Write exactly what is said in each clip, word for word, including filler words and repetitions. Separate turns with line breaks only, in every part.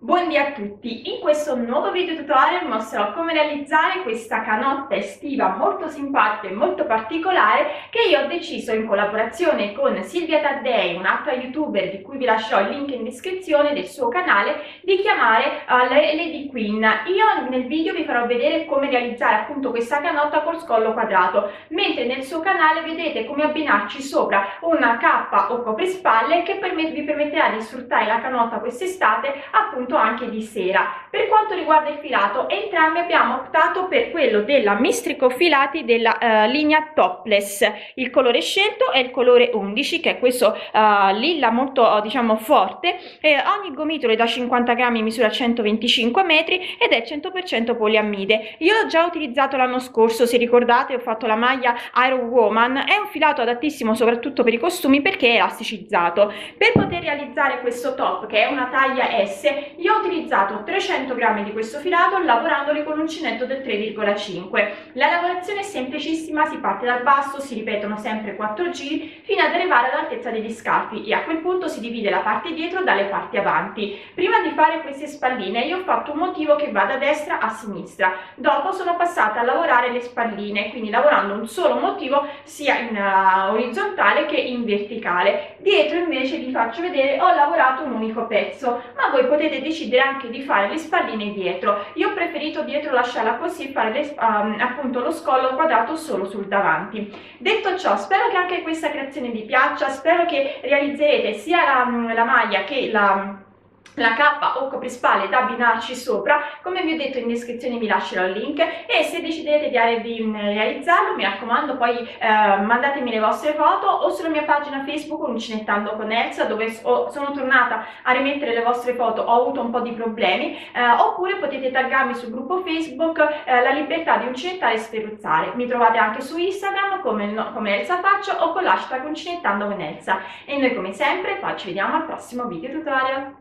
Buondì a tutti, in questo nuovo video tutorial mostrerò come realizzare questa canotta estiva molto simpatica e molto particolare che io ho deciso in collaborazione con Silvia Taddei, un'altra youtuber di cui vi lascerò il link in descrizione del suo canale, di chiamare uh, Lady Queen. Io nel video vi farò vedere come realizzare appunto questa canotta col scollo quadrato, mentre nel suo canale vedete come abbinarci sopra una cappa o coprispalle che vi permetterà di sfruttare la canotta quest'estate appunto anche di sera. Per quanto riguarda il filato, entrambi abbiamo optato per quello della Mistrico Filati della uh, linea Topless. Il colore scelto è il colore undici, che è questo uh, lilla molto uh, diciamo forte. Eh, ogni gomitolo è da cinquanta grammi, misura centoventicinque metri ed è cento per cento poliammide. Io l'ho già utilizzato l'anno scorso, se ricordate ho fatto la maglia Iron Woman. È un filato adattissimo soprattutto per i costumi perché è elasticizzato. Per poter realizzare questo top, che è una taglia S, io ho utilizzato trecento grammi di questo filato lavorandoli con l'uncinetto del tre virgola cinque. La lavorazione è semplicissima, si parte dal basso, si ripetono sempre quattro giri fino ad arrivare all'altezza degli scalfi e a quel punto si divide la parte dietro dalle parti avanti. Prima di fare queste spalline io ho fatto un motivo che va da destra a sinistra, dopo sono passata a lavorare le spalline, quindi lavorando un solo motivo sia in uh, orizzontale che in verticale. Dietro invece vi faccio vedere ho lavorato un unico pezzo, ma voi potete decidere anche di fare le spalline dietro. Io ho preferito dietro lasciarla così, fare le, um, appunto lo scollo quadrato solo sul davanti. Detto ciò, spero che anche questa creazione vi piaccia, spero che realizzerete sia la, la maglia che la la cappa o coprispalle da abbinarci sopra. Come vi ho detto in descrizione vi lascerò il link e se deciderete di, di realizzarlo mi raccomando poi eh, mandatemi le vostre foto o sulla mia pagina Facebook Uncinettando con Elsa, dove ho, sono tornata a rimettere le vostre foto, ho avuto un po' di problemi, eh, oppure potete taggarmi sul gruppo Facebook eh, La Libertà di Uncinettare e Sferruzzare. Mi trovate anche su Instagram come, no, come Elsa Faccio o con l'hashtag Uncinettando con Elsa e noi come sempre poi ci vediamo al prossimo video tutorial.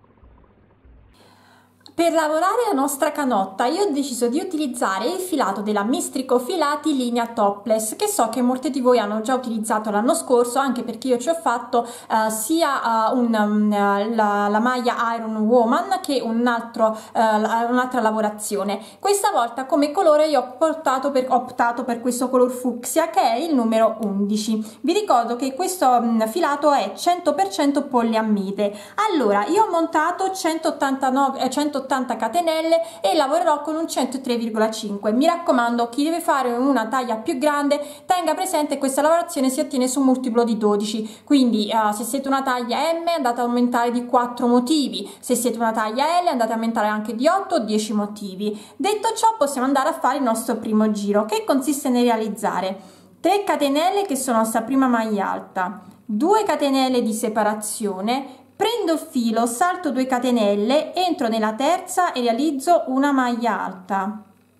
Per lavorare la nostra canotta io ho deciso di utilizzare il filato della Mistrico Filati linea Topless, che so che molti di voi hanno già utilizzato l'anno scorso, anche perché io ci ho fatto uh, sia uh, un, um, la, la maglia Iron Woman che un altro, uh, un'altra lavorazione. Questa volta come colore io ho, portato per, ho optato per questo color fucsia che è il numero undici. Vi ricordo che questo um, filato è cento per cento poliammide. Allora io ho montato centottantanove, eh, centottanta catenelle e lavorerò con un centotré virgola cinque. Mi raccomando, chi deve fare una taglia più grande tenga presente che questa lavorazione si ottiene su un multiplo di dodici, quindi uh, se siete una taglia M andate a aumentare di quattro motivi, se siete una taglia L andate a aumentare anche di otto o dieci motivi. Detto ciò possiamo andare a fare il nostro primo giro, che consiste nel realizzare tre catenelle che sono la nostra prima maglia alta, due catenelle di separazione, prendo il filo, salto due catenelle, entro nella terza e realizzo una maglia alta.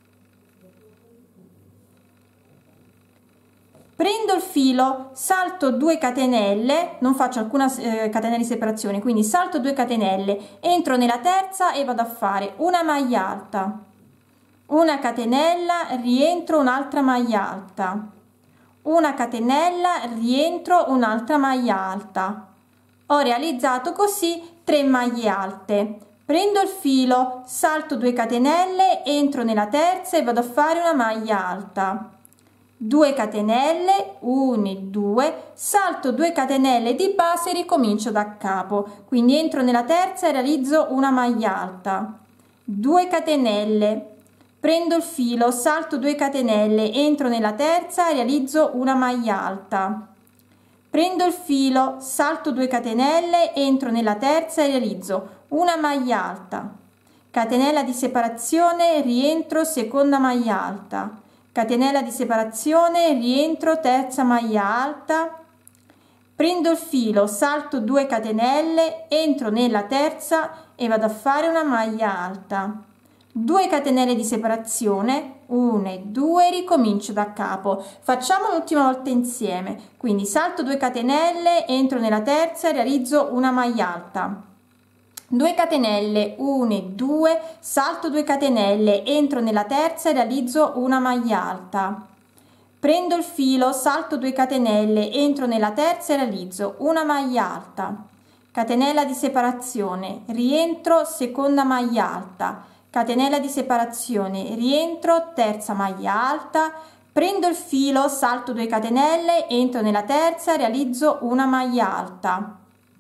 Prendo il filo, salto due catenelle, non faccio alcuna eh, catenella di separazione, quindi salto due catenelle, entro nella terza e vado a fare una maglia alta, una catenella, rientro un'altra maglia alta, una catenella, rientro un'altra maglia alta. Ho realizzato così tre maglie alte. Prendo il filo, salto due catenelle, entro nella terza e vado a fare una maglia alta, due catenelle, uno e due, salto due catenelle di base e ricomincio da capo, quindi entro nella terza e realizzo una maglia alta, due catenelle, prendo il filo, salto due catenelle, entro nella terza e realizzo una maglia alta. Prendo il filo, salto due catenelle, entro nella terza e realizzo una maglia alta, catenella di separazione, rientro, seconda maglia alta, catenella di separazione, rientro, terza maglia alta, prendo il filo, salto due catenelle, entro nella terza e vado a fare una maglia alta, due catenelle di separazione, uno e due, ricomincio da capo. Facciamo l'ultima volta insieme, quindi salto due catenelle, entro nella terza e realizzo una maglia alta, due catenelle, uno e due, salto due catenelle, entro nella terza e realizzo una maglia alta, prendo il filo, salto due catenelle, entro nella terza e realizzo una maglia alta, catenella di separazione, rientro, seconda maglia alta, catenella di separazione, rientro, terza maglia alta, prendo il filo, salto due catenelle, entro nella terza, realizzo una maglia alta,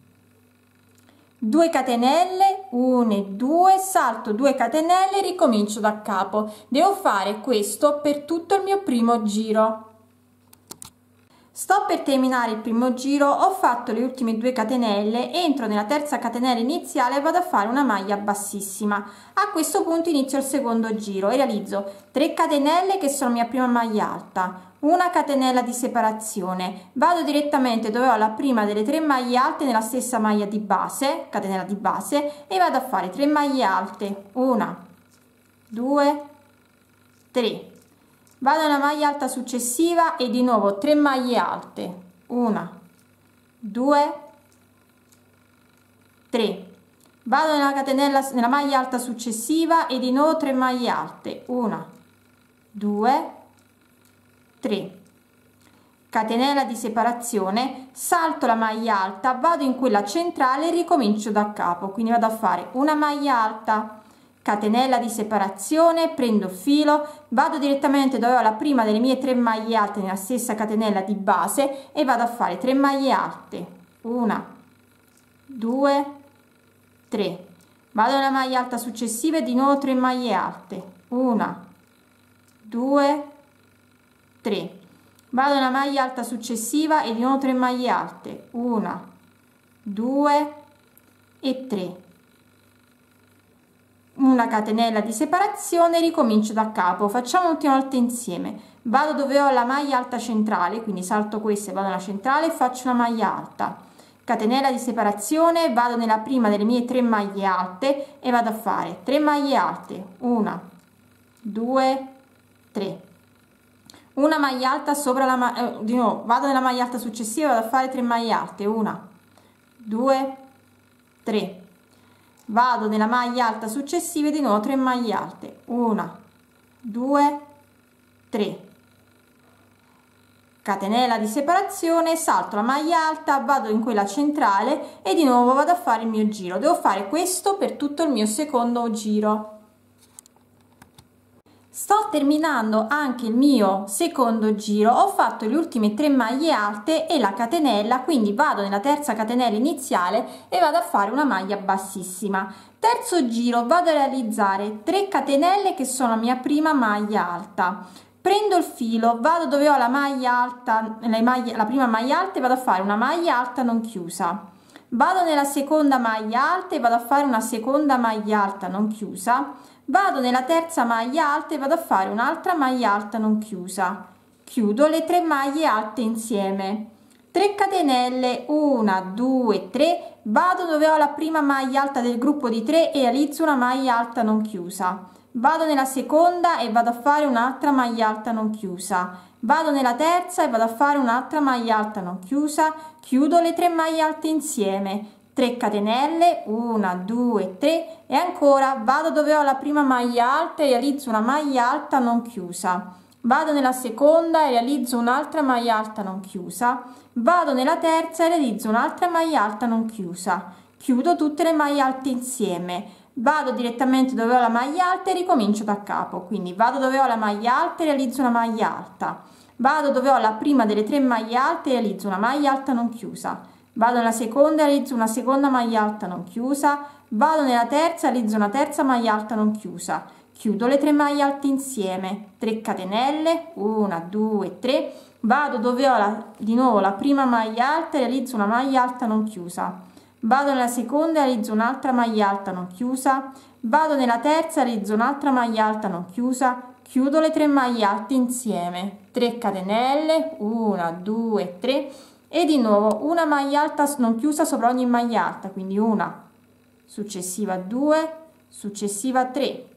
due catenelle, uno e due, salto due catenelle, ricomincio da capo. Devo fare questo per tutto il mio primo giro. Sto per terminare il primo giro, ho fatto le ultime due catenelle, entro nella terza catenella iniziale e vado a fare una maglia bassissima. A questo punto inizio il secondo giro e realizzo tre catenelle che sono mia prima maglia alta, una catenella di separazione, vado direttamente dove ho la prima delle tre maglie alte nella stessa maglia di base, catenella di base, e vado a fare tre maglie alte, una, due, tre. Vado nella maglia alta successiva e di nuovo tre maglie alte, una, due, tre. Vado nella catenella, nella maglia alta successiva e di nuovo tre maglie alte, una, due, tre. Catenella di separazione, salto la maglia alta, vado in quella centrale e ricomincio da capo, quindi vado a fare una maglia alta, catenella di separazione, prendo il filo, vado direttamente dove ho la prima delle mie tre maglie alte nella stessa catenella di base e vado a fare tre maglie alte, una, due, tre. Vado nella maglia alta successiva e di nuovo tre maglie alte, una, due, tre. Vado nella maglia alta successiva e di nuovo tre maglie alte, una, due e tre. Una catenella di separazione, ricomincio da capo. Facciamo un'ultima volta insieme. Vado dove ho la maglia alta centrale, quindi salto questa e vado alla centrale e faccio una maglia alta, catenella di separazione, vado nella prima delle mie tre maglie alte e vado a fare tre maglie alte, una, due, tre. Una maglia alta sopra la maglia, eh, di nuovo vado nella maglia alta successiva, vado a fare tre maglie alte, una, due, tre. Vado nella maglia alta successiva e di nuovo tre maglie alte, una, due, tre. Catenella di separazione, salto la maglia alta, vado in quella centrale e di nuovo vado a fare il mio giro. Devo fare questo per tutto il mio secondo giro. Sto terminando anche il mio secondo giro, ho fatto le ultime tre maglie alte e la catenella, quindi vado nella terza catenella iniziale e vado a fare una maglia bassissima. Terzo giro, vado a realizzare tre catenelle che sono la mia prima maglia alta. Prendo il filo, vado dove ho la maglia alta, la, maglia, la prima maglia alta e vado a fare una maglia alta non chiusa. Vado nella seconda maglia alta e vado a fare una seconda maglia alta non chiusa. Vado nella terza maglia alta e vado a fare un'altra maglia alta non chiusa. Chiudo le tre maglie alte insieme. tre catenelle, una, due, tre. Vado dove ho la prima maglia alta del gruppo di tre e realizzo una maglia alta non chiusa. Vado nella seconda e vado a fare un'altra maglia alta non chiusa. Vado nella terza e vado a fare un'altra maglia alta non chiusa. Chiudo le tre maglie alte insieme. tre catenelle, una, due, tre e ancora vado dove ho la prima maglia alta e realizzo una maglia alta non chiusa. Vado nella seconda e realizzo un'altra maglia alta non chiusa. Vado nella terza e realizzo un'altra maglia alta non chiusa. Chiudo tutte le maglie alte insieme. Vado direttamente dove ho la maglia alta e ricomincio da capo. Quindi vado dove ho la maglia alta e realizzo una maglia alta. Vado dove ho la prima delle tre maglie alte e realizzo una maglia alta non chiusa. Vado nella seconda e realizzo una seconda maglia alta non chiusa. Vado nella terza e realizzo una terza maglia alta non chiusa. Chiudo le tre maglie alte insieme. tre catenelle, una, due, tre. Vado dove ho la, di nuovo la prima maglia alta e realizzo una maglia alta non chiusa. Vado nella seconda e realizzo un'altra maglia alta non chiusa. Vado nella terza e realizzo un'altra maglia alta non chiusa. Chiudo le tre maglie alte insieme. tre catenelle, una, due, tre. E di nuovo una maglia alta non chiusa sopra ogni maglia alta, quindi una, successiva due, successiva tre.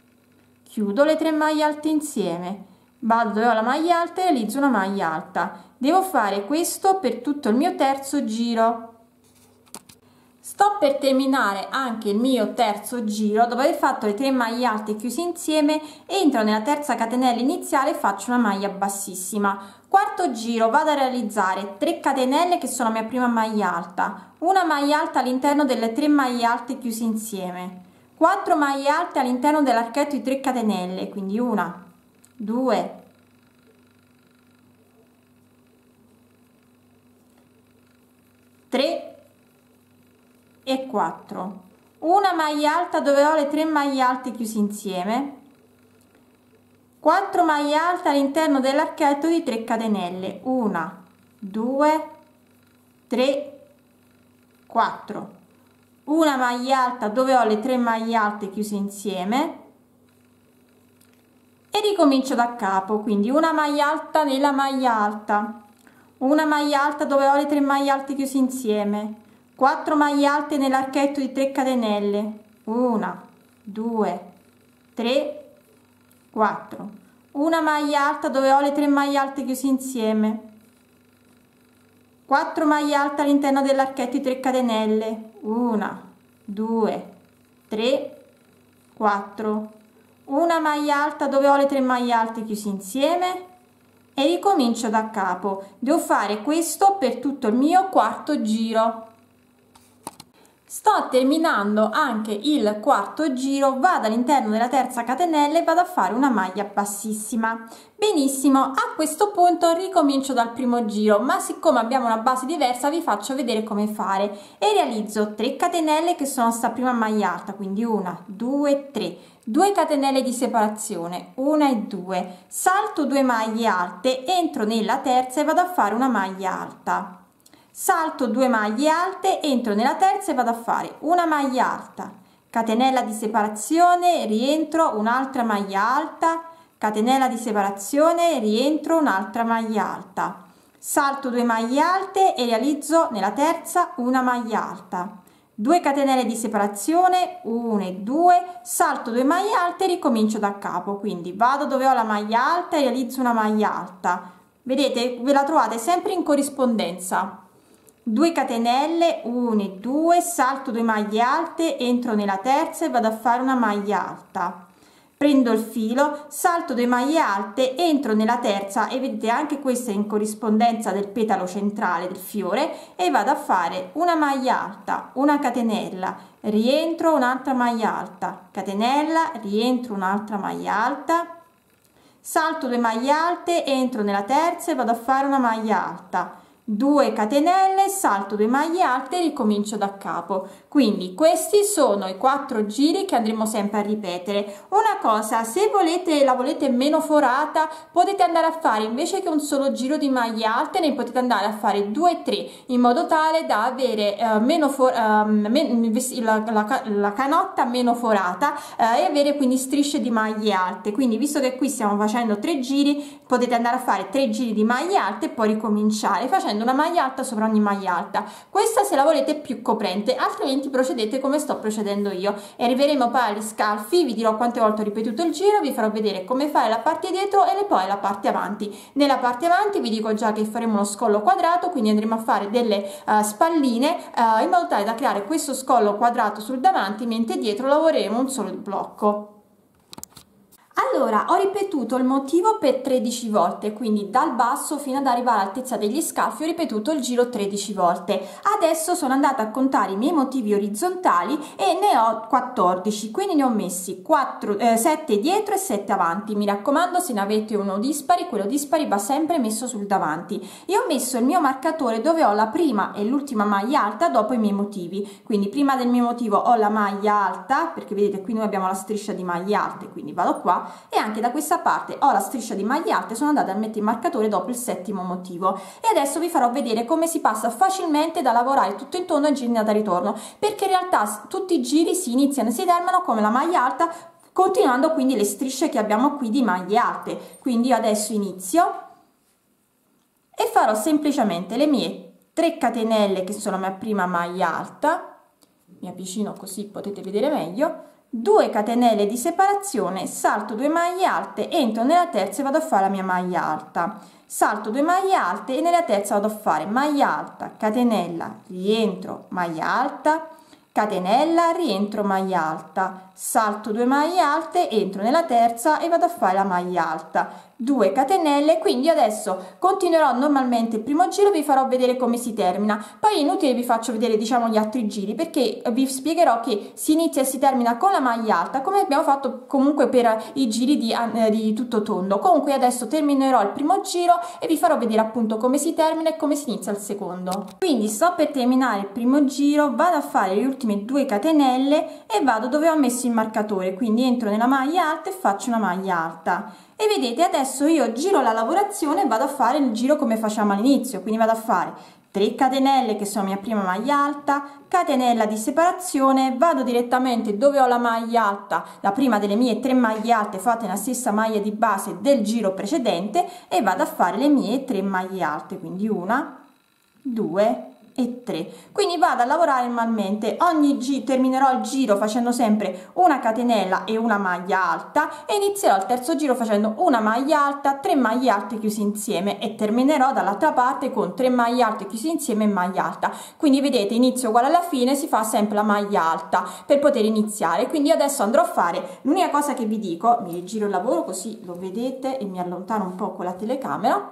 Chiudo le tre maglie alte insieme, vado dove ho la maglia alta e realizzo una maglia alta. Devo fare questo per tutto il mio terzo giro. Sto per terminare anche il mio terzo giro. Dopo aver fatto le tre maglie alte chiuse insieme, entro nella terza catenella iniziale e faccio una maglia bassissima. Quarto giro, vado a realizzare tre catenelle che sono la mia prima maglia alta, una maglia alta all'interno delle tre maglie alte chiuse insieme, quattro maglie alte all'interno dell'archetto di tre catenelle, quindi una, due, tre e quattro, una maglia alta dove ho le tre maglie alte chiuse insieme, quattro maglie alte all'interno dell'archetto di tre catenelle, una, due, tre, quattro, una maglia alta dove ho le tre maglie alte chiuse insieme e ricomincio da capo, quindi una maglia alta nella maglia alta, una maglia alta dove ho le tre maglie alte chiuse insieme, quattro maglie alte nell'archetto di tre catenelle, una, due, tre, quattro, una maglia alta dove ho le tre maglie alte chiuse insieme, quattro maglie alte all'interno dell'archetto di tre catenelle, una, due, tre, quattro, una maglia alta dove ho le tre maglie alte chiuse insieme e ricomincio da capo. Devo fare questo per tutto il mio quarto giro. Sto terminando anche il quarto giro, vado all'interno della terza catenella e vado a fare una maglia bassissima. Benissimo, a questo punto ricomincio dal primo giro, ma siccome abbiamo una base diversa vi faccio vedere come fare e realizzo tre catenelle che sono sta prima maglia alta, quindi una, due, tre, due catenelle di separazione, una e due, salto due maglie alte, entro nella terza e vado a fare una maglia alta. Salto due maglie alte, entro nella terza e vado a fare una maglia alta, catenella di separazione, rientro, un'altra maglia alta, catenella di separazione, rientro, un'altra maglia alta, salto due maglie alte e realizzo nella terza una maglia alta, due catenelle di separazione, una e due, salto due maglie alte e ricomincio da capo, quindi vado dove ho la maglia alta e realizzo una maglia alta. Vedete, ve la trovate sempre in corrispondenza. due catenelle, una e due, salto due maglie alte, entro nella terza e vado a fare una maglia alta, prendo il filo, salto due maglie alte, entro nella terza e vedete anche questa è in corrispondenza del petalo centrale del fiore e vado a fare una maglia alta, una catenella, rientro, un'altra maglia alta, catenella, rientro, un'altra maglia alta, salto due maglie alte, entro nella terza e vado a fare una maglia alta, due catenelle, salto due maglie alte e ricomincio da capo. Quindi questi sono i quattro giri che andremo sempre a ripetere. Una cosa, se volete la volete meno forata, potete andare a fare invece che un solo giro di maglie alte, ne potete andare a fare due o tre in modo tale da avere eh, meno for eh, men la, la, la canotta meno forata eh, e avere quindi strisce di maglie alte. Quindi visto che qui stiamo facendo tre giri, potete andare a fare tre giri di maglie alte e poi ricominciare facendo una maglia alta sopra ogni maglia alta. Questa se la volete più coprente, altrimenti procedete come sto procedendo io e arriveremo poi agli scalfi, vi dirò quante volte ho ripetuto il giro, vi farò vedere come fare la parte dietro e poi la parte avanti. Nella parte avanti vi dico già che faremo uno scollo quadrato, quindi andremo a fare delle uh, spalline uh, in modo tale da creare questo scollo quadrato sul davanti, mentre dietro lavoreremo un solo blocco. Allora, ho ripetuto il motivo per tredici volte, quindi dal basso fino ad arrivare all'altezza degli scalfi ho ripetuto il giro tredici volte. Adesso sono andata a contare i miei motivi orizzontali e ne ho quattordici, quindi ne ho messi quattro, eh, sette dietro e sette avanti. Mi raccomando, se ne avete uno dispari, quello dispari va sempre messo sul davanti. Io ho messo il mio marcatore dove ho la prima e l'ultima maglia alta dopo i miei motivi, quindi prima del mio motivo ho la maglia alta, perché vedete qui noi abbiamo la striscia di maglie alte, quindi vado qua, e anche da questa parte ho la striscia di maglie alte, sono andata a mettere il marcatore dopo il settimo motivo e adesso vi farò vedere come si passa facilmente da lavorare tutto in tondo a giri andata e ritorno, perché in realtà tutti i giri si iniziano e si terminano come la maglia alta, continuando quindi le strisce che abbiamo qui di maglie alte. Quindi io adesso inizio e farò semplicemente le mie tre catenelle che sono la mia prima maglia alta, mi avvicino così potete vedere meglio, due catenelle di separazione, salto due maglie alte, entro nella terza e vado a fare la mia maglia alta, salto due maglie alte e nella terza vado a fare maglia alta, catenella, rientro, maglia alta, catenella, rientro maglia alta, salto due maglie alte, entro nella terza e vado a fare la maglia alta, due catenelle. Quindi adesso continuerò normalmente il primo giro, vi farò vedere come si termina, poi è inutile vi faccio vedere diciamo gli altri giri, perché vi spiegherò che si inizia e si termina con la maglia alta come abbiamo fatto comunque per i giri di, eh, di tutto tondo. Comunque adesso terminerò il primo giro e vi farò vedere appunto come si termina e come si inizia il secondo. Quindi sto per terminare il primo giro, vado a fare le ultime due catenelle e vado dove ho messo il marcatore, quindi entro nella maglia alta e faccio una maglia alta. E vedete adesso io giro la lavorazione e vado a fare il giro come facciamo all'inizio, quindi vado a fare tre catenelle che sono la mia prima maglia alta, catenella di separazione, vado direttamente dove ho la maglia alta, la prima delle mie tre maglie alte fatte nella stessa maglia di base del giro precedente, e vado a fare le mie tre maglie alte, quindi una, due e tre. Quindi vado a lavorare normalmente, ogni giro terminerò il giro facendo sempre una catenella e una maglia alta e inizierò il terzo giro facendo una maglia alta, tre maglie alte chiuse insieme e terminerò dall'altra parte con tre maglie alte chiuse insieme e maglia alta. Quindi vedete, inizio uguale alla fine, si fa sempre la maglia alta per poter iniziare. Quindi adesso andrò a fare, l'unica cosa che vi dico, mi rigiro il lavoro così lo vedete e mi allontano un po' con la telecamera.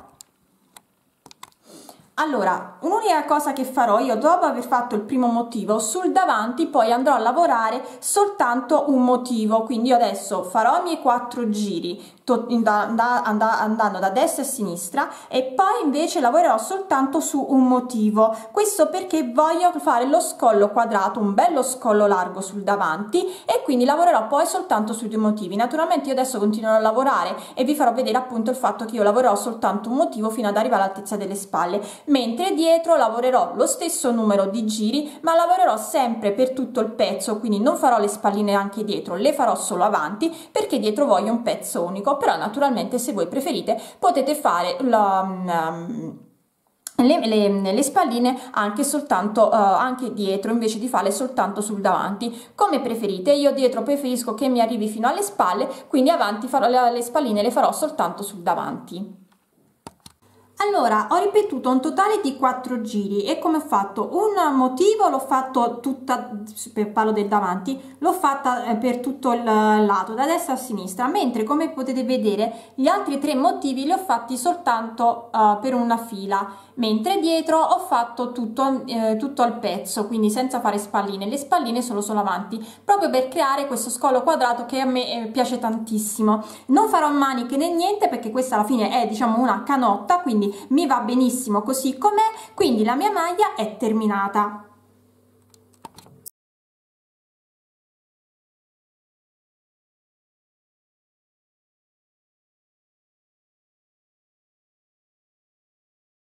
Allora, un'unica cosa che farò io dopo aver fatto il primo motivo sul davanti, poi andrò a lavorare soltanto un motivo. Quindi io adesso farò i miei quattro giri da, da, da, andando da destra a sinistra e poi invece lavorerò soltanto su un motivo. Questo perché voglio fare lo scollo quadrato, un bello scollo largo sul davanti, e quindi lavorerò poi soltanto sui due motivi. Naturalmente io adesso continuerò a lavorare e vi farò vedere appunto il fatto che io lavorerò soltanto un motivo fino ad arrivare all'altezza delle spalle, mentre dietro lavorerò lo stesso numero di giri ma lavorerò sempre per tutto il pezzo, quindi non farò le spalline anche dietro, le farò solo avanti perché dietro voglio un pezzo unico. Però naturalmente se voi preferite potete fare la, um, le, le, le spalline anche soltanto uh, anche dietro invece di farle soltanto sul davanti, come preferite. Io dietro preferisco che mi arrivi fino alle spalle, quindi avanti farò le, le spalline le farò soltanto sul davanti. Allora, ho ripetuto un totale di quattro giri e come ho fatto un motivo l'ho fatto tutta, parlo del davanti, l'ho fatta per tutto il lato da destra a sinistra, mentre come potete vedere gli altri tre motivi li ho fatti soltanto uh, per una fila, mentre dietro ho fatto tutto, eh, tutto il pezzo, quindi senza fare spalline, le spalline sono solo avanti, proprio per creare questo scollo quadrato che a me eh, piace tantissimo. Non farò maniche né niente perché questa alla fine è diciamo una canotta, quindi mi va benissimo così com'è, quindi la mia maglia è terminata.